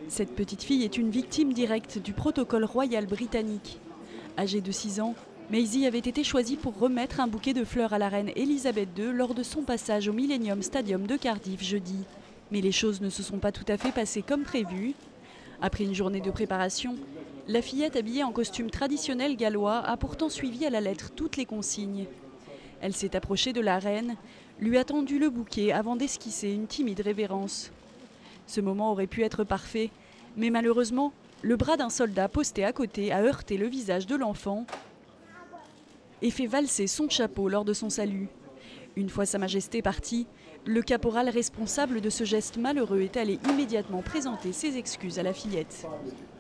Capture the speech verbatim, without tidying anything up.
Cette petite fille est une victime directe du protocole royal britannique. Âgée de six ans, Maisie avait été choisie pour remettre un bouquet de fleurs à la reine Elisabeth deux lors de son passage au Millennium Stadium de Cardiff jeudi. Mais les choses ne se sont pas tout à fait passées comme prévu. Après une journée de préparation, la fillette habillée en costume traditionnel gallois a pourtant suivi à la lettre toutes les consignes. Elle s'est approchée de la reine, lui a tendu le bouquet avant d'esquisser une timide révérence. Ce moment aurait pu être parfait, mais malheureusement, le bras d'un soldat posté à côté a heurté le visage de l'enfant et fait valser son chapeau lors de son salut. Une fois Sa Majesté partie, le caporal responsable de ce geste malheureux est allé immédiatement présenter ses excuses à la fillette.